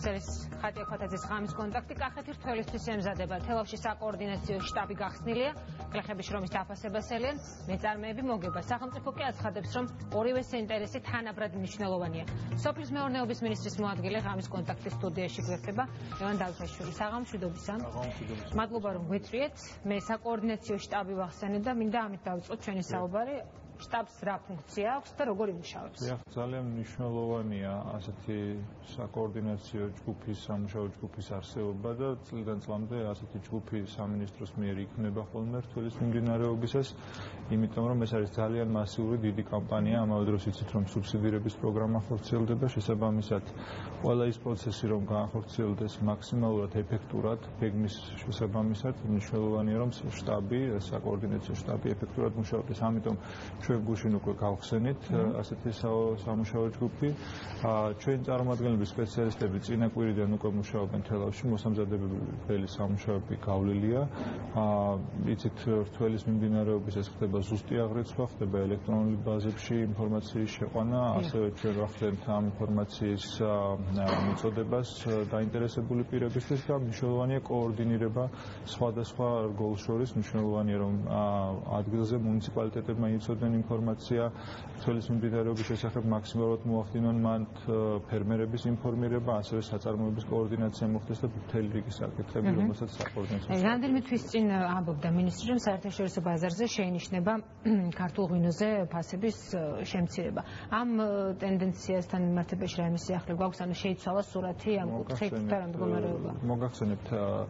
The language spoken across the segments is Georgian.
ეს ხატია ქოთაძის ღამის კონტაქტი. კახეთის თველისთვის ემზადება. თელავში საკოორდინაციო შტაბი გახსნილია. გლეხების შრომის დაფასებას ელიან მეწარმეები მოგება. სახელმწიფო კი აცხადებს, რომ ორივეს ინტერესი თანაბრად მნიშვნელოვანია. სოფლის მეურნეობის მინისტრის მოადგილე ღამის კონტაქტის სტუდიაში გვერდება ლევან დავითაშვილი. საღამოშვიდობისა. მადლობა რომ გვიწვიეთ. მე საკოორდინაციო შტაბი ვახსენე და მინდა ამით დავიწყოთ ჩვენი საუბარი. შტაბს რა ფუნქცია აქვს და როგორ იმუშავებს? ძალიან მნიშვნელოვანია ასეთი საკოორდინაციო ჯგუფის, სამუშაო ჯგუფის არსებობა და წლიდან წლამდე ასეთი ჯგუფი სამინისტროს მიერ იქნება ხოლმე რთველის მიმდინარეობისას, იმიტომ რომ ეს არის ძალიან მასიური დიდი კამპანია, ამავე დროს იცით რომ სუბსიდირების პროგრამა ხორციელდება, შესაბამისად ყველა ის პროცესი რომ გაახორციელდეს მაქსიმალურად ეფექტურად, გეგმის შესაბამისად მნიშვნელოვანია რომ შტაბი, საკოორდინაციო შტაბი ეფექტურად მუშაობდეს, ამიტომ ჩვენ გუშინ უკვე გავხსენით ასეთი სამუშაო ჯგუფი. ჩვენი წარმომადგენლები სპეციალისტები წინა კვირიდან უკვე მუშაობენ თელავში, მოსამზადებელი სამუშაოები გავლილია. იცით რთველის მიმდინარეობისას ხდება ზუსტი აღრიცხვა, ხდება ელექტრონული ბაზებში ინფორმაციის შეყვანა, ასევე ჩვენ ვახდენთ ამ ინფორმაციის მიწოდებას დაინტერესებული პირებისთვის და მნიშვნელოვანია კოორდინირება სხვადასხვა რგოლს შორის, მნიშვნელოვანია რომ ადგილზე მუნიციპალიტეტებმა იცოდნენ ინფორმაცია რთველის მიმდინარეობის შესახებ მაქსიმალურად მოახდინონ მანდ ფერმერების ინფორმირება, ასევე საწარმოების კოორდინაცია მოხდეს და მთელი რიგი საკითხები, რომელსაც საკოორდინაციო. რამდენიმე თვის წინ ამბობდა მინისტრი, რომ საერთაშორისო ბაზარზე შეინიშნება ქართულ ღვინოზე ფასების შემცირება. ამ ტენდენციასთან მიმართებაში რა იმის ახლა გვაქვს, ანუ შეიცვალა სურათი ამ კუთხით და რა მდგომარეობა? მოგახსენებთ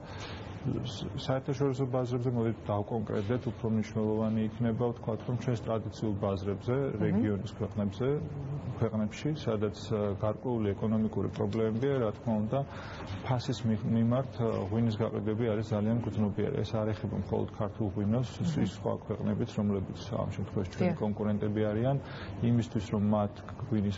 საერთაშორისო ბაზრებზე მოდით დავკონკრეტდეთ, უფრო მნიშვნელოვანი იქნება ვთქვათ, რომ ჩვენს ტრადიციულ ბაზრებზე, რეგიონის ქვეყნებში, სადაც გარკვეული ეკონომიკური პრობლემებია, რა თქმა უნდა, ფასის მიმართ ღვინის გაყიდვები არის ძალიან გრძნობიარე. ეს არ ეხება მხოლოდ ქართულ ღვინოს, ის სხვა ქვეყნებიც, რომლებიც ამ შემთხვევაში ჩვენი კონკურენტები არიან, იმისთვის, რომ მათ ღვინის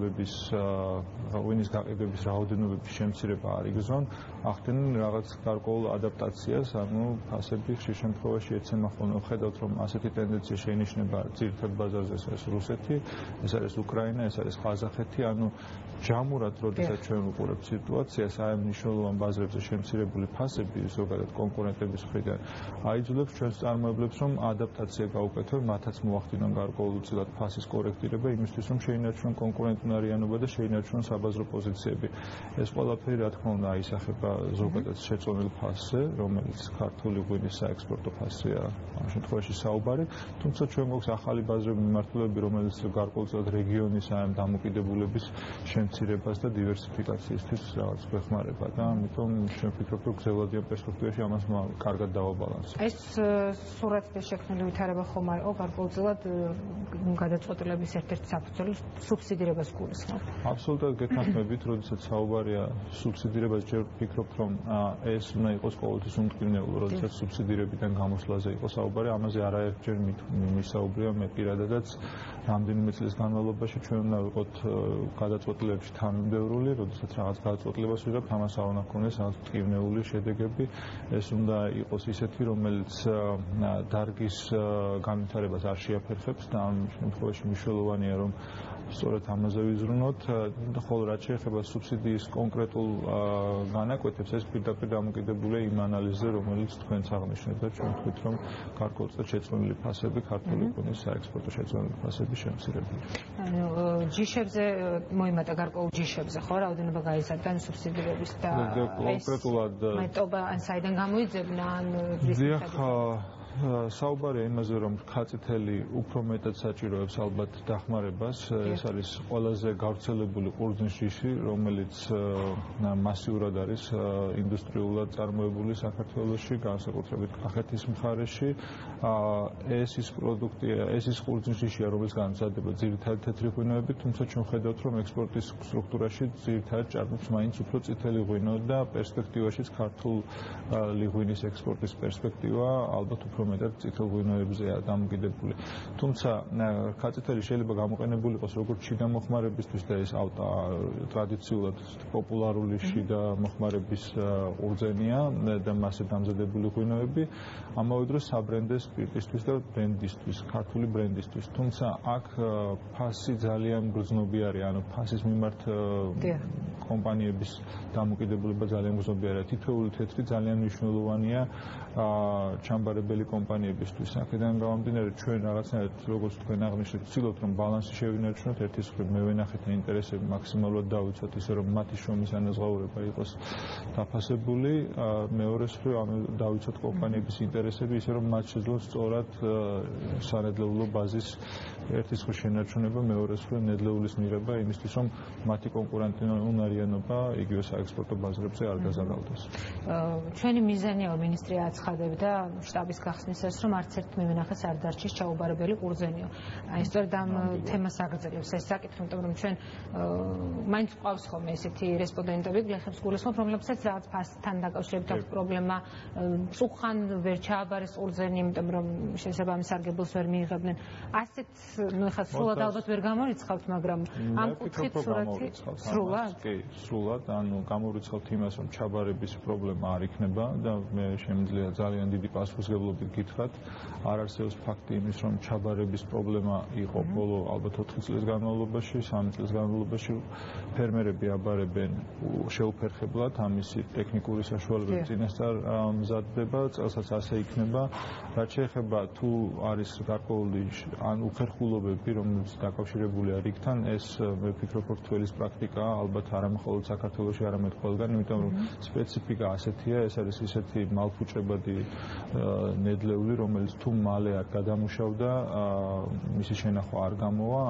გაყიდვების რაოდენობების შემცირება არ იგრძნონ, ახდენენ რაღაც გარკვეულ ადაპტაციას, ანუ ფასები ხშირ შემთხვევაში ეცემა ხოლმე. ხედავთ, რომ ასეთი ტენდენცია შეინიშნება ძირითად ბაზარზე, ეს არის რუსეთი, ეს არის უკრაინა, ეს არის ყაზახეთი, ანუ ჯამურად, როდესაც ჩვენ ვუყურებთ სიტუაციას, აი ამ მნიშვნელოვან ბაზრებზე შემცირებული ფასები ზოგადად კონკურენტების მხრიდან აიძულებს ჩვენს წარმოებლებს, რომ ადაპტაცია გაუკეთონ, მათაც მოახდინონ გარკვეულწილად ფასის კორექტირება, იმისთვის, რომ შეინარჩუნონ კონკურენტუნარიანობა და შეინარჩუნონ საბაზრო პოზიციები. ეს ყველაფერი, რა თქმა უნდა, აისახება ზოგადად შეწონილ ფასზე, რომელიც ქართული ღვინის საექსპორტო ფასია ამ შემთხვევაში საუბარი, თუმცა ჩვენ გვაქვს ახალი ბაზრები მიმართულები, რომელიც გარკვეულწილად რეგიონის ამ დამოკიდებულების შემცირებას და დივერსიფიკაციისთვის რაღაც გვეხმარება და ამიტომ ჩვენ ვფიქრობთ, რომ გრძელვადიან პერსპექტივაში ამას კარგად დავაბალანსებთ. ეს სურათი შექმნილი ვითარება ხომ არ იყო გარკვეულწილად გადაწყვეტილების ერთ-ერთი საფუძველი სუბსიდირებას გულისხმობ. აბსოლუტურად გეთანხმებით, როდესაც საუბარია სუბსიდირებას, ჯერ ვფიქრობთ, რომ ეს უნდა იყოს ყოველთვის უმტკივნეულო, როდესაც სუბსიდირებიდან გამოსვლაზე იყო საუბარი, ამაზე არაერთჯერ მისაუბრია მე პირადადაც რამდენიმე წლის განმავლობაში ჩვენ უნდა ვიყოთ გადაწყვეტილებებში თანმიმდევრული, როდესაც რაღაც გადაწყვეტილებას ვიღებთ, ამას არ უნდა გქონდეს რაღაც მტკივნეული შედეგები, ეს უნდა იყოს ისეთი, რომელიც დარგის განვითარებას არ შეაფერხებს და ამ შემთხვევაში მნიშვნელოვანია, რომ სწორედ ამაზე ვიზრუნოთ, ხოლო რაც შეეხება სუბსიდიის კონკრეტულ განაკვეთებს, ეს პირდაპირ დამოკიდებულია იმ ანალიზზე, რომელიც თქვენც აღნიშნეთ და ჩვენ ვთქვით, რომ გარკვეულწილად შეწყვეტილი ფასები ქართული ღვინის საექსპორტო შეწყვეტილი ფასები შემცირებული. ანუ ჯიშებზე მოიმატა გარკვეულ ჯიშებზე, ხო, რაოდენობა გაიზარდა სუბსიდირების და კონკრეტულად მეტობა ან საიდან გამოიძებნა ან საუბარია იმაზე, რომ ქაწითელი უფრო მეტად საჭიროებს ალბათ დახმარებას. ეს არის ყველაზე გავრცელებული ყურძნის ჯიში, რომელიც მასიურად არის ინდუსტრიულად წარმოებული საქართველოში, განსაკუთრებით კახეთის მხარეში. ეს ის პროდუქტია, ეს ის ყურძნის ჯიშია, რომელიც გამზადდება ძირითადად თეთრი ღვინოებით, თუმცა ჩვენ ხედავთ, რომ ექსპორტის სტრუქტურაში ძირითადად ჭარბობს მაინც უფრო წითელი ღვინო და პერსპექტივაშიც ქართული ღვინის ექსპორტის პერსპექტივა ალბათ უფრო უფრო მეტად წითელღვინოებზეა დამოკიდებული. თუმცა კაცეთელი შეიძლება გამოყენებული იყოს როგორც შიდა მოხმარებისთვის და ეს ტრადიციულად პოპულარული შიდა მოხმარების ყურძენია და მასზე დამზადებული ღვინოები, ამავე დროს საბრენდეს სპირტისთვის და ბრენდისთვის, ქართული ბრენდისთვის. თუმცა აქ ფასი ძალიან გრძნობი არის, ანუ ფასის მიმართ კომპანიების დამოკიდებულება ძალიან გრძნობი არის. თითოეული თეთრი ძალიან მნიშვნელოვანია ჩამბარებელი კომპანიებისთვის. აქედან გამომდინარე ჩვენ რაღაცნაირად როგორც თქვენ აღნიშნეთ, ვცდილობთ რომ ბალანსი შევინარჩუნოთ, ერთის მხრივ მევენახეთა ინტერესები მაქსიმალურად დავიცვათ, ისე რომ მათი შრომის ანაზღაურება იყოს დაფასებული, მეორეს მხრივ დავიცვათ კომპანიების ინტერესები, ისე რომ მათ შეძლოს სწორად სანედლეულო ბაზის ერთის მხრივ შენარჩუნება, მეორეს მხრივ ნედლეულის მიღება იმისთვის, რომ მათი კონკურენტუნარიანობა იგივე საექსპორტო ბაზრებზე არ გაზარალდეს. ჩვენი მიზანია მინისტრი აცხადებდა შტაბის გახსნისას, რომ არც ერთ მევენახეს არ დარჩის ჩაუბარებელი ყურძენიო. აი სწორედ ამ თემას აგრძელებს ეს საკითხი, იმიტომ რომ ჩვენ მაინც გვყავს ხოლმე ესეთი რესპონდენტები, გლეხებს გულისხმობ, რომლებსაც რაღაც ფასთან დაკავშირებით აქვს პრობლემა, მწუხან ვერ ჩააბარეს ყურძენი, იმიტომ რომ შესაბამის სარგებელს ვერ მიიღებდნენ. ასეთ ეხლა სრულად ალბათ ვერ გამორიცხავთ, მაგრამ ამ კუთხით სურათი სრულად? კი, სრულად, ანუ გამორიცხავთ იმას, რომ ჩაბარების პრობლემა არ იქნება და მე შემიძლია ძალიან დიდი პასუხისმგებლობით გითხრათ, არ არსებობს ფაქტი იმის, რომ ჩაბარების პრობლემა იყო ბოლო ალბათ 4 წლის განმავლობაში, 3 წლის განმავლობაში ფერმერები აბარებენ შეუფერხებლად, ამისი ტექნიკური საშუალებები წინასწარ მზადდება, წელსაც ასე იქნება. რაც შეეხება თუ არის გარკვეული ან უხერხულობები, რომელიც დაკავშირებული არის იქთან, ეს მე ვფიქრობ, რომ თველის პრაქტიკაა, ალბათ არა მხოლოდ საქართველოში, არამედ ყველგან, იმიტომ რომ სპეციფიკა ასეთია, ეს არის ისეთი მალფუჭებადი ნედლეული, რომელიც თუ მალე არ გადამუშავდა, მისი შენახვა არ გამოვა,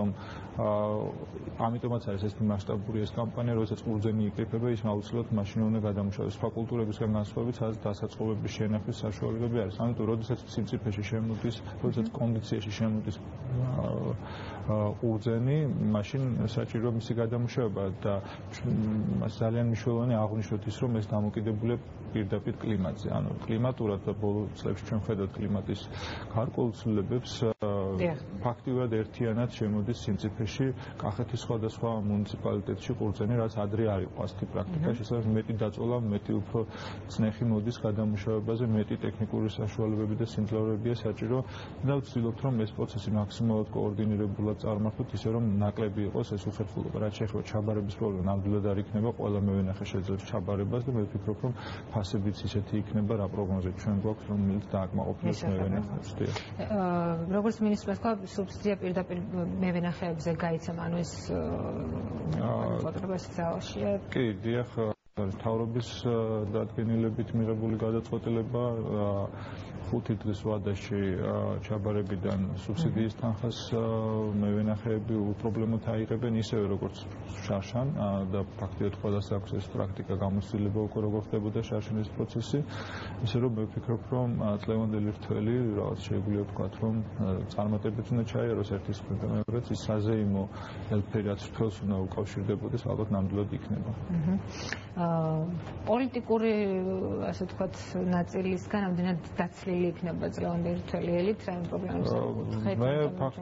ამიტომაც არის ეს მასშტაბური ეს კამპანია, როდესაც ყურძენი იკრიფება, ის აუცილებლად მაშინ უნდა გადამუშავდეს. სხვა კულტურებისგან განსხვავებით, სადაც დასაწყობების შენახვის საშუალებები არის. ამიტომ როდესაც სიმწიფეში შემოდის, როდესაც კონდიციაში შემოდის ყურძენი, მაშინ საჭირო მისი გადამუშავება და მას ძალიან მნიშვნელოვანი აღვნიშნოთ ის, რომ ეს დამოკიდებულია პირდაპირ კლიმატზე. ანუ კლიმატურად და ბოლო წლებში ჩვენ ხედავთ კლიმატის გარკვეულ ცვლილებებს, ფაქტიურად ერთიანად შემოდის სიმწიფეში კახეთის სხვადასხვა მუნიციპალიტეტში ყურძენი, რაც ადრე არ იყო ასეთი პრაქტიკა, შესაძლოა მეტი დაწოლა, მეტი უფრო წნეხი მოდის გადამუშავებაზე, მეტი ტექნიკური საშუალებები და სიმძლავრეებია საჭირო და ვცდილობთ, რომ ეს პროცესი მაქსიმალურად კოორდინირებულად წარმართოთ, ისე რომ ნაკლები იყოს ეს უხერხულობა. რაც შეეხება ჩაბარების პრობლემა, ნამდვილად არ იქნება, ყველა მევენახე შეძლებს ჩაბარებას და მე ვფიქრობ, რომ ფასებიც ისეთი იქნება, რა პროგნოზები ჩვენ გვაქვს, რომელიც დააკმაყოფილებს მევენახეებს. როგორც მინისტრმა თქვა, სუბსიდია პირდაპირ მევენახეებზე გაიცემა, ანუ ეს პოტრებას ძალშია. კი, დიახ, მთავრობის დადგენილებით მიღებული გადაწყვეტილება 5 დღის ვადაში ჩაბარებიდან სუბსიდიის თანხას მევენახეები უპრობლემოდ აიღებენ, ისევე როგორც შარშან და ფაქტიურად ყველას აქვს ეს პრაქტიკა გამოცდილება უკვე როგორ ხდებოდა შარშანის პროცესი, ისე რომ მე ვფიქრობ, რომ წლევანდელი რთველი რაღაც შეგვიძლია ვთქვათ, რომ წარმატებით უნდა ჩაიაროს ერთის მხრივ და მეორეც ის საზეიმო ელფერი, რაც რთველს უნდა უკავშირდებოდეს, ალბათ ნამდვილად იქნება. პოლიტიკური, ასე ვთქვათ, ნაწილისგან ამდენად დაცლილი იქნება წლევანდელი რთველიელით, რა პრობლემებს აკუთვნით? მე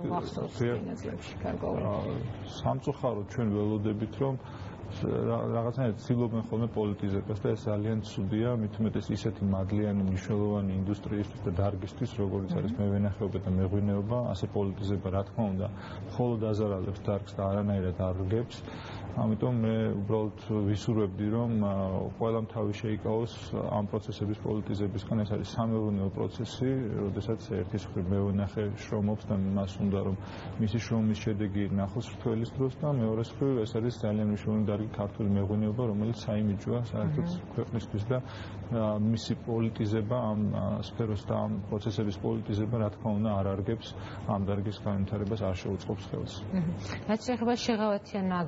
სამწუხაროდ ჩვენ ველოდებით, რომ რაღაცნაირად ცდილობენ ხოლმე პოლიტიზებას და ეს ძალიან ცუდია, მით უმეტეს ისეთი მადლიანი მნიშვნელოვანი ინდუსტრიისთვის და დარგისთვის, როგორც არის მევენახეობა და მეღვინეობა, ასე პოლიტიზება, რა თქმა უნდა, მხოლოდ აზარალებს დარგს და არანაირად არ რგებს. ამიტომ მე უბრალოდ ვისურვებდი, რომ ყველამ თავი შეიკავოს ამ პროცესების პოლიტიზებისგან. ეს არის სამეურნეო პროცესი, როდესაც ერთის მხრივ მევენახე შრომობს და მას უნდა რომ მისი შრომის შედეგი ნახოს რთველის დროს და მეორეს მხრივ ეს არის ძალიან მნიშვნელოვანი დარგი ქართული მეღვინეობა, რომელიც საიმიჯოა საერთოდ ქვეყნისთვის და მისი პოლიტიზება ამ სფეროს და ამ პროცესების პოლიტიზება, რა თქმა უნდა, არ არგებს ამ დარგის განვითარებას, არ შეუწყობს ხელს. რაც შეეხება შეღავათიან აგროკრედიტ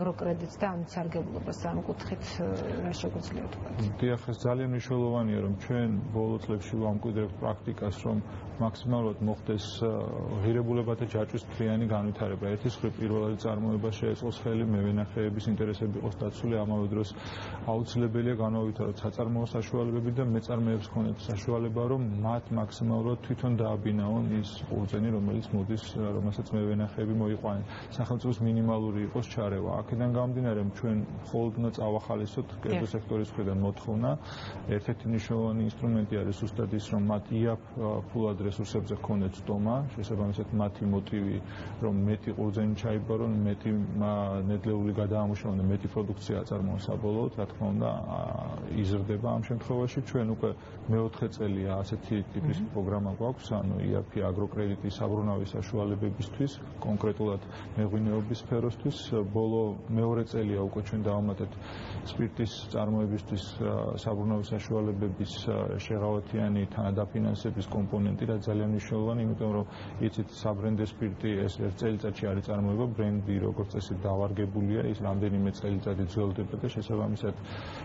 პერიოდიც და ამის სარგებლობას ამ კუთხით რა შეგვიძლია თქვა? დიახ, ეს ძალიან მნიშვნელოვანია, რომ ჩვენ ბოლო წლებში ვამკვიდრებთ პრაქტიკას, რომ მაქსიმალურად მოხდეს ღირებულებათა ჯაჭვის მთლიანი განვითარება. ერთის მხრივ პირველად წარმოება შეეწყოს ხელი, მევენახეების ინტერესები იყოს დაცული, ამავე დროს აუცილებელია განავითაროთ საწარმოო საშუალებები და მეწარმეებს ქონათ საშუალება, რომ მათ მაქსიმალურად თვითონ დააბინაონ ის ყურძენი, რომელიც მოდის, რომელსაც მევენახეები მოიყვანენ. სახელმწიფოს მინიმალური იყოს ჩარევა. აქედან გამომდინარე, ჩვენ მხოლოდ უნდა წავახალისოთ კერძო სექტორის მხრიდან მოთხოვნა. ერთ-ერთი მნიშვნელოვანი ინსტრუმენტი არის ზუსტად ის, რომ მათ იაფ ფულად რესურსებზე ქონეთ სტომა, შესაბამისად მათი მოტივი, რომ მეტი ყურძენი ჩაიბარონ, მეტი ნედლეული გადაამუშავონ და მეტი პროდუქცია აწარმოონ საბოლოოდ, რა თქმა უნდა, იზრდება ამ შემთხვევაში. ჩვენ უკვე მეოთხე წელია ასეთი ტიპის პროგრამა გვაქვს, ანუ იაფი აგროკრედიტის საბრუნავი საშუალებებისთვის, კონკრეტულად მეღვინეობის სფეროსთვის. ბოლო მეორე წელია უკვე ჩვენ დავამატეთ სპირტის წარმოებისთვის საბრუნავი საშუალებების შეღავათიანი თანადაფინანსების კომპონენტი, რაც ძალიან მნიშვნელოვანი, იმიტომ რომ იცით, საბრენდე სპირტი ეს ერთ წელიწადში არის წარმოება, ბრენდი როგორც წესი დავარგებულია, ის რამდენიმე წელიწადი ძველდება და შესაბამისად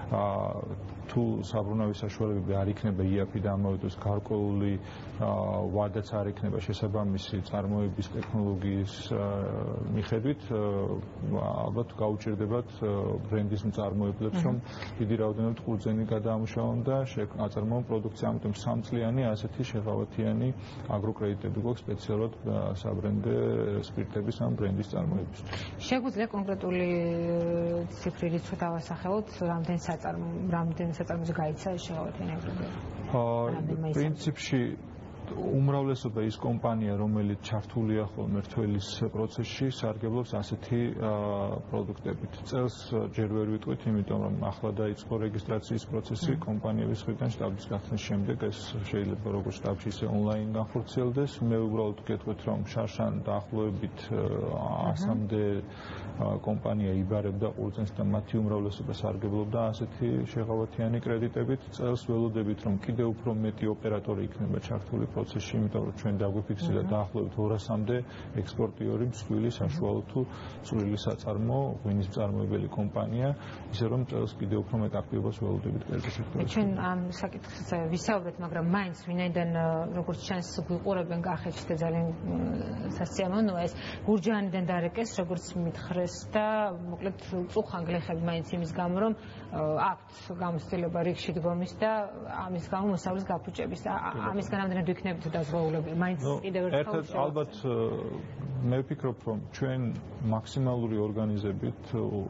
თუ საბრუნავი საშუალებები არ იქნება იაფი და ამავე დროს გარკვეული ვადაც არ იქნება შესაბამისი წარმოების ტექნოლოგიის მიხედვით, ალბათ გაუჭირდებათ ბრენდის მწარმოებლებს, რომ დიდი რაოდენობით ყურძენი გადაამუშავონ და აწარმოონ პროდუქცია. ამიტომ სამწლიანი ასეთი შეღავათიანი აგროკრედიტები გვაქვს სპეციალურად საბრენდე სპირტების ამ ბრენდის წარმოებისთვის. შეგვიძლია კონკრეტული ციფრი რიცხვი დავასახელოთ, რამდენ საწარმოზე გაიცა ეს შეღავათიანი აგროკრედიტი? პრინციპში უმრავლესობა ის კომპანია, რომელიც ჩართულია ხოლმე რთველის პროცესში, სარგებლობს ასეთი პროდუქტებით. წელს ჯერ ვერ ვიტყვით, იმიტომ რომ ახლა დაიწყო რეგისტრაციის პროცესი კომპანიების მხრიდან შტაბის გახსნის შემდეგ, ეს შეიძლება როგორც შტაბში, ისე ონლაინ განხორციელდეს. მე უბრალოდ გეტყვით, რომ შარშან დაახლოებით 100-მდე კომპანია იბარებდა ყურძენს და მათი უმრავლესობა სარგებლობდა ასეთი შეღავათიანი კრედიტებით. წელს ველოდებით, რომ კიდევ უფრო მეტი ოპერატორი იქნება ჩართული პროცესში, იმიტომ რომ ჩვენ დაგვიფიქსირდა დაახლოებით 200-მდე ექსპორტიორი მსხვილი საშუალო თუ წვრილი საწარმო ღვინის მწარმოებელი კომპანია, ისე რომ წელს კიდევ უფრო მეტ აქტივობას ველოდებით კერძო სექტორში. ჩვენ ამ საკითხზე ვისაუბრეთ, მაგრამ მაინც ვინაიდან როგორც ჩანს გვიყურებენ კახეთში და ძალიან სასიამოვნოა ეს გურჯაანიდან დარეკეს, როგორც მითხრეს და მოკლედ წუხან გლეხები მაინც იმის გამო, რომ აქვთ გამოცდილება რიგში დგომის და ამის გამო მოსავლის გაფუჭების. ამისგან ამდენად ვიქნებით დაზღვეულები. მაინც კიდევ ერთხელ ალბათ მე ვფიქრობ, რომ ჩვენ მაქსიმალური ორგანიზებით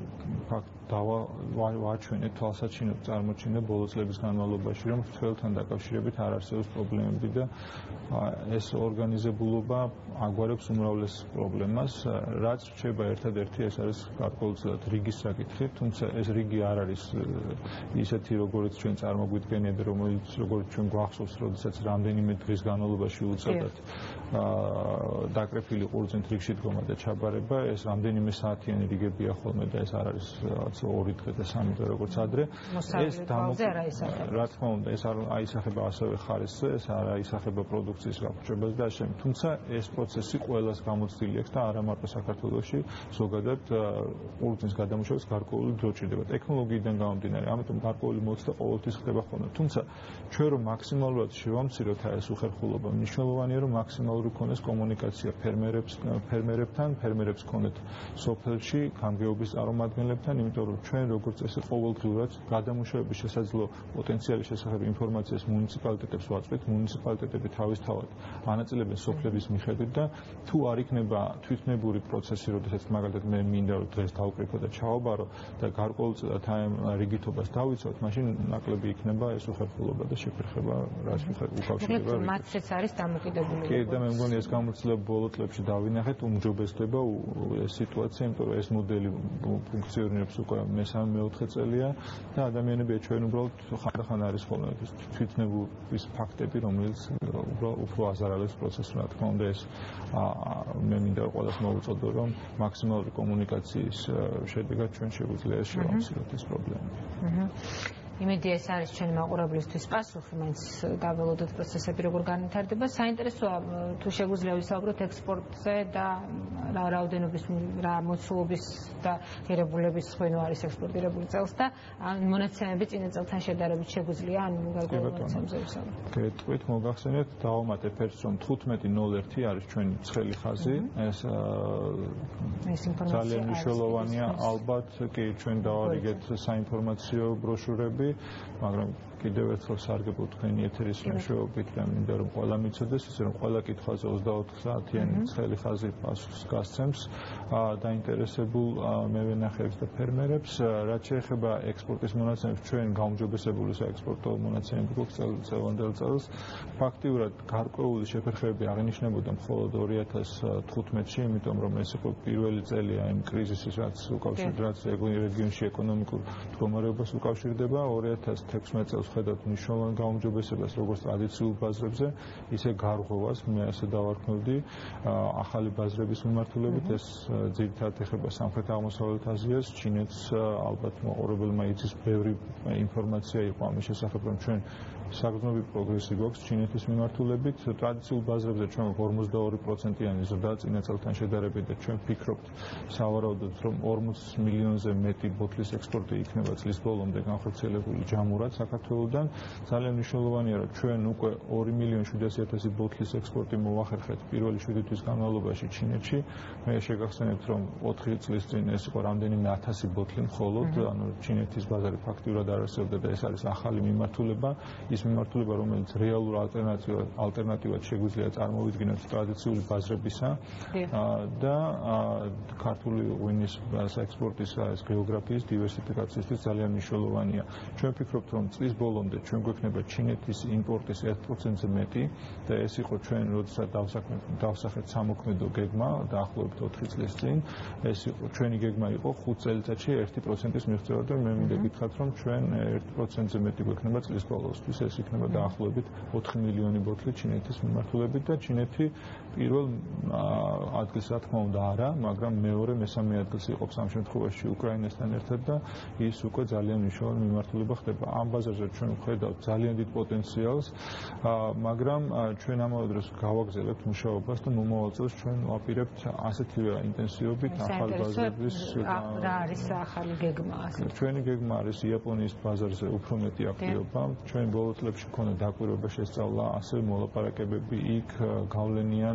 დავაჩვენეთ თვალსაჩინოდ წარმოჩინდა ბოლო წლების განმავლობაში, რომ რთველთან დაკავშირებით არ არსებობს პრობლემები და ეს ორგანიზებულობა აგვარებს უმრავლეს პრობლემას. რაც რჩება ერთადერთი, ეს არის გარკვეულწილად რიგის საკითხი, თუმცა ეს რიგი არ არის ისეთი, როგორც ჩვენ წარმოგვიდგენია და როგორც ჩვენ გვახსოვს, როდესაც რამდენიმე დღის განმავლობაში უწევდათ დაკრეფილი ყურძენით რიგში დგომა და ჩაბარება, ეს რამდენიმე საათიანი რიგებია ხოლმე და ეს არ არის 2 დღე და 3 დღე როგორც ადრე. ეს რა თქმა უნდა, ეს არ აისახება ასევე ხარისზე, ეს არ აისახება პროდუქციის გაფუჭებას და ასე. თუმცა ეს პროცესი ყველას გამოცდილი აქვს და არა მარტო საქართველოში, ზოგადად ყურძნის გადამუშავებას გარკვეული დრო ჭირდება. ტექნოლოგიიდან გამომდინარე, ამიტომ გარკვეული მოცდა ყოველთვის ხდება ხოლმე. თუმცა ჩვენ რომ მაქსიმალურად შევამციროთ ეს უხერხულობა, მნიშვნელოვანია რომ მაქსიმალური ქონდეს კომუნიკაცია ფერმერებთან, ფერმერებს ქონეთ სოფელში, გამგეობის წარმომადგენლებთან, იმიტომ რომ ჩვენ როგორც წესი ყოველდღიურად გადამუშავების შესაძლო პოტენციალის შესახებ ინფორმაციას მუნიციპალიტეტებს ვაწვით, მუნიციპალიტეტები თავისთავად ანაწილებენ სოფლების მიხედვით და თუ არ იქნება თვითნებური პროცესი, როდესაც მაგალითად მე მინდა რომ დღეს დავკრიფო და ჩავაბარო და გარკვეულწილად ამ რიგითობას დავიცავთ, მაშინ ნაკლები იქნება ეს უხერხულობა და შეფერხება, რაც უკავშირდება. მათაც არის დამოკიდებული. კი, და მე მგონი ეს გამოცდილება ბოლო წლებში დავინახეთ, უმჯობესდება ეს სიტუაცია, იმიტომ რომ ეს მოდელი ფუნქციონირებს უკვე მე-3-4 წელია და ადამიანები ჩვენ უბრალოდ ხანდახან არის ხოლმე ეს თვითნებურის ფაქტები, რომელიც უფრო აზარალებს პროცესს, რა თქმა უნდა ეს მე მინდა ყველას მოვუწოდო, რომ მაქსიმალური კომუნიკაციის შედეგად ჩვენ შეგვიძლია შევამციროთ ეს პრობლემები. იმედია ეს არის ჩვენი მაყურებლისთვის პასუხი, მაინც დაველოდოთ პროცესები როგორ განვითარდება. საინტერესოა თუ შეგვიძლია ვისაუბროთ ექსპორტზე და რა რაოდენობის რა მოცულობის და ღირებულების ხვინო არის ექსპორტირებული წელს და მონაცემები წინა წელთან შედარებით შეგვიძლია ან გარკვეულ მონაცემებზე ვისაუბროთ. გეტყვით, მოგახსენეთ, დავამატებ ერთს, რომ 15.01 არის ჩვენი ცხელი ხაზი. ეს ძალიან მნიშვნელოვანია. ალბათ კი ჩვენ დავარიგეთ საინფორმაციო ბროშურები, მაგრამ კიდევ ერთხელ სარგებლო თქვენი ეთერის მეშვეობით და მინდა რომ ყველა მიცოდეს, ისე რომ ყველა კითხვაზე 24 საათიანი ცხელი ხაზი პასუხს გასცემს დაინტერესებულ მევენახეებს და ფერმერებს. რაც შეეხება ექსპორტის მონაცემებს, ჩვენ გაუმჯობესებული საექსპორტო მონაცემები გვაქვს წელვანდელ წელს. ფაქტიურად გარკვეული შეფერხებები აღინიშნებოდა მხოლოდ 2015-ში, იმიტომ რომ ეს იყო პირველი წელია იმ კრიზისის, რაც რეგიონში ეკონომიკურ მდგომარეობას უკავშირდება. 2016 წელს ხედავთ მნიშვნელოვან გაუმჯობესებას როგორც ტრადიციულ ბაზრებზე, ისე გარღვევას, მე ასე დავარქმევდი ახალი ბაზრების მიმართულებით. ეს ძირითადად ეხება სამხრეთ-აღმოსავლეთ აზიას, ჩინეთს ალბათ მოყურებელმა იცის ბევრი ინფორმაცია იყო ამის შესახებ, რომ ჩვენ საგრძნობი პროგრესი გვაქვს ჩინეთის მიმართულებით. ტრადიციულ ბაზრებზე ჩვენ 42%-იანი ზრდა წინა წელთან შედარებით და ჩვენ ვფიქრობთ სავარაუდოდ, რომ 40 მილიონზე მეტი ბოთლის ექსპორტი იქნება წლის ბოლომდე განხორციელებული ჯამურად საქართველოდან. ძალიან მნიშვნელოვანია, რომ ჩვენ უკვე 2.700.000 ბოთლის ექსპორტი მოვახერხეთ პირველი 7 თვის განმავლობაში ჩინეთში. მე შეგახსენებთ, რომ 4 წლის წინ ეს იყო რამდენიმე 1000 ბოთლი მხოლოდ, ანუ ჩინეთის ბაზარი ფაქტიურად არ არსებობდა და ეს არის ახალი მიმართულება. ის მიმართულება, რომელიც რეალურ ალტერნატივად შეგვიძლია წარმოვიდგინოთ ტრადიციული ბაზრებისა და ქართული ღვინის საექსპორტის გეოგრაფიის დივერსიფიკაციისთვის ძალიან მნიშვნელოვანია. ჩვენ ვფიქრობთ, რომ წლის ბოლომდე ჩვენ გვექნება ჩინეთის იმპორტის 1%-ზე მეტი და ეს იყო ჩვენ როდესაც დავსახეთ სამოქმედო გეგმა დაახლოებით 4 წლის წინ. ეს იყო ჩვენი გეგმა იყო 5 წელიწადში 1%-ის მიღწევა და მე მინდა გითხრათ, რომ ჩვენ 1%-ზე მეტი გვექნება წლის ბოლოსთვის. ეს იქნება დაახლოებით 4 მილიონი ბოთლი ჩინეთის მიმართულებით და ჩინეთი პირველ ადგილს რა თქმა უნდა არა, მაგრამ მეორე, მესამე ადგილს იყოფს ამ შემთხვევაში უკრაინასთან ერთად და ის უკვე ძალიან მნიშვნელოვანი მიმართულება ხდება. ამ ბაზარზე ჩვენ ვხედავთ ძალიან დიდ პოტენციალს, მაგრამ ჩვენ ამავე დროს გავაგზავნებთ მუშაობას და მომავალ წელს ჩვენ ვაპირებთ ასეთივე ინტენსივობით ახალ ბაზრების რა არის ახალი გეგმა ასე? ჩვენი გეგმა არის იაპონიის ბაზარზე უფრო მეტი აქტივობა. ჩვენ ბოლო წლებში ქონდა დაკვირვება შესწავლა, ასევე მოლაპარაკებები იქ გავლენიან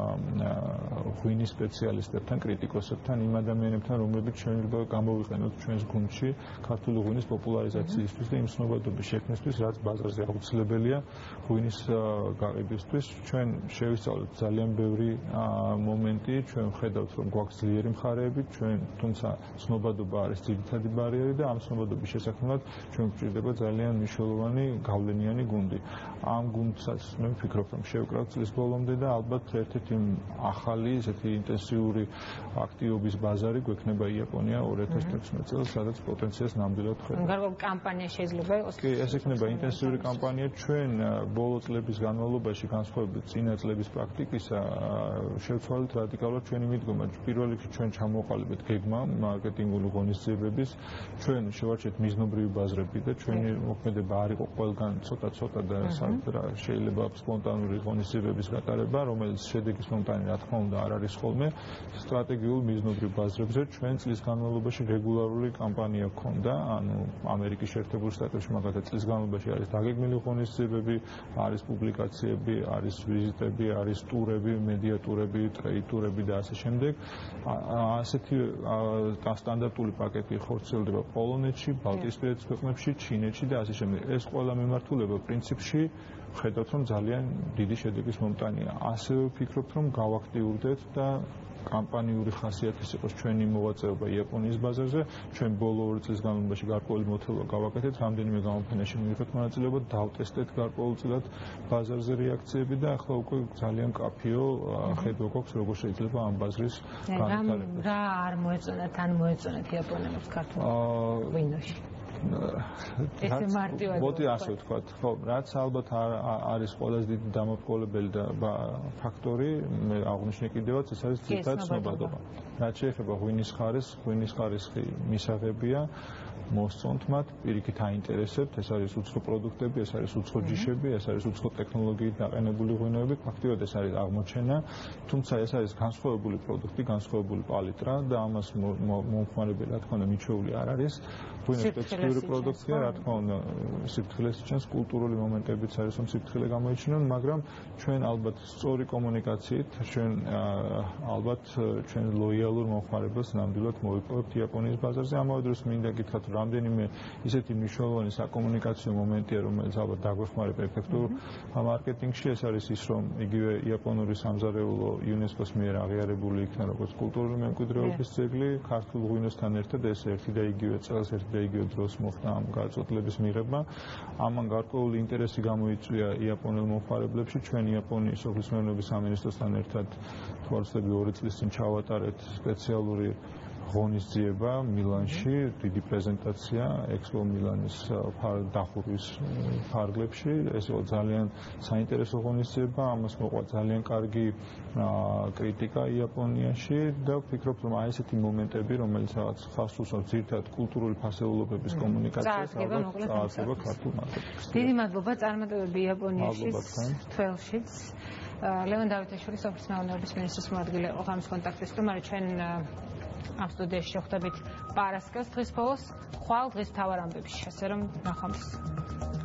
ღვინის სპეციალისტებთან, კრიტიკოსებთან, იმ ადამიანებთან, რომლებიც შეიძლება გამოვიყენოთ ჩვენს გუნდში ქართული ღვინის პოპულარიზაციისთვის და იმ ცნობადობის შექმნისთვის, რაც ბაზარზე აუცილებელია ღვინის გაყიდვისთვის. ჩვენ შევისწავლეთ ძალიან ბევრი მომენტი, ჩვენ ვხედავთ, რომ გვაქვს ძლიერი მხარეები, ჩვენ თუმცა ცნობადობა არის ძირითადი ბარიერი და ამ ცნობადობის შესაქმნელად ჩვენ გვჭირდება ძალიან მნიშვნელოვანი გავლენიანი გუნდი. ამ გუნდსაც მე ვფიქრობ, რომ შევკრავთ წლის ბოლომდე და ალბათ ერთ-ერთი ახალი ესეთი ინტენსიური აქტივობის ბაზარი გვექნება იაპონია 2016 წელს, სადაც პოტენციალს ნამდვილად ხედავთ. გარკვეული კამპანია შეიძლება იყოს? კი, ეს იქნება ინტენსიური კამპანია. ჩვენ ბოლო წლების განმავლობაში განსხვავებით წინა წლების პრაქტიკისა შევცვალეთ რადიკალურად ჩვენი მიდგომა. პირველ რიგში ჩვენ ჩამოვყალიბეთ გეგმა მარკეტინგული ღონისძიებების. ჩვენ შევარჩიეთ მიზნობრივი ბაზრები და ჩვენი მოქმედება არ იყო ყველგან ცოტა და შეიძლება სპონტანური ღონისძიებების გატარება, რომელიც შედეგის მომტანი რა თქმა უნდა არ არის ხოლმე. სტრატეგიულ მიზნობრივ ბაზრებზე ჩვენ წლის განმავლობაში რეგულარული კამპანია გქონდა, ანუ ამერიკის შეერთებულ შტატებში მაგალითად წლის განმავლობაში არის დაგეგმილი ღონისძიებები, არის პუბლიკაციები, არის ვიზიტები, არის ტურები, მედია ტურები, ტრეიდ ტურები და ასე შემდეგ. ასეთი სტანდარტული პაკეტი ხორციელდება პოლონეთში, ბალტიისპირეთის ქვეყნებში, ჩინეთში და ასე შემდეგ. ეს ყველა მიმართულება პრინციპში ხედავთ, რომ ძალიან დიდი შედეგის მომტანია. ასევე ვფიქრობთ, რომ გავაქტიურდეთ და კამპანიური ხასიათის იყოს ჩვენი მოვაწეობა იაპონიის ბაზარზე. ჩვენ ბოლო 2 წლის განმავლობაში გარკვეული მოთხოვნა გავაკეთეთ, რამდენიმე გამოფენაში მივიღეთ მონაწილეობა, დავტესტეთ გარკვეულწილად ბაზარზე რეაქციები და ახლა უკვე ძალიან მკაფიო ხედვა გვაქვს, როგორ შეიძლება ამ ბაზრის განვითარება. რა არ მოეწონათ, ან მოეწონათ იაპონელებს ქართულ ღვინოში? ესე მარტივად. მოდი ასე ვთქვათ, ხო, რაც ალბათ არის ყველაზე დიდი დამავყოლებელი და ფაქტორი, მე აღვნიშნე კიდევაც, ეს არის ძირითადად ცნობადობა. რაც შეეხება ღვინის ხარისხი მისაღებია. მოსწონთ მათ, პირიქით აინტერესებთ, ეს არის უცხო პროდუქტები, ეს არის უცხო ჯიშები, ეს არის უცხო ტექნოლოგიით დაყენებული ღვინოები, ფაქტიურად ეს არის აღმოჩენა, თუმცა ეს არის განსხვავებული პროდუქტი, განსხვავებული პალიტრა და ამას მომხმარებელი რა თქმა უნდა მიჩვეული არ არის. ღვინო სპეციფიკური პროდუქტია, რა თქმა უნდა, სიფრთხილეს იჩენს, კულტურული მომენტებიც არის, რომ სიფრთხილე გამოიჩინონ, მაგრამ ჩვენ ალბათ სწორი კომუნიკაციით, ჩვენ ალბათ ჩვენ ლოიალურ მომხმარებელს ნამდვილად მოვიპოვებთ იაპონიის ბაზარზე. ამავე დროს მინდა გითხრათ, რომ რამდენიმე ისეთი მნიშვნელოვანი საკომუნიკაციო მომენტია, რომელიც ალბათ დაგვეხმარება ეფექტურ მარკეტინგში, ეს არის ის, რომ იგივე იაპონური სამზარეულო იუნესკოს მიერ აღიარებული იქნა როგორც კულტურული მემკვიდრეობის ძეგლი, ქართულ ღვინოსთან ერთად ეს ერთი და იგივე წელს ერთი და იგივე დროს მოხდა ამ გაწყვეტილების მიღება. ამან გარკვეული ინტერესი გამოიწვია იაპონელ მომხმარებლებში. ჩვენ იაპონიის სოფლის მეურნეობის სამინისტროსთან ერთად თვალსწრაფი 2 წლის წინ ჩავატარეთ სპეციალური ღონისძიება მილანში, დიდი პრეზენტაცია ექსპო მილანის დახურვის ფარგლებში. ეს იყო ძალიან საინტერესო ღონისძიება, ამას მოყვა ძალიან კარგი კრიტიკა იაპონიაში და ვფიქრობ, რომ აი ესეთი მომენტები, რომელიც რაღაც ხას უსვამს ძირითადად კულტურული ფასეულობების კომუნიკაციას, წააგება ქართულ მარკეტინგს. დიდი მადლობა, წარმატებები იაპონიაში, თველშიც. ლევან დავითაშვილი, სოფლის მეურნეობის მინისტრის მოადგილე იყო ღამის კონტაქტის სტუმარი. ჩვენ ამ სტუდიაში შევხვდებით პარასკევს დღის ბოლოს, ხვალ დღის მთავარ ამბებში, ასე რომ ნახვამდის.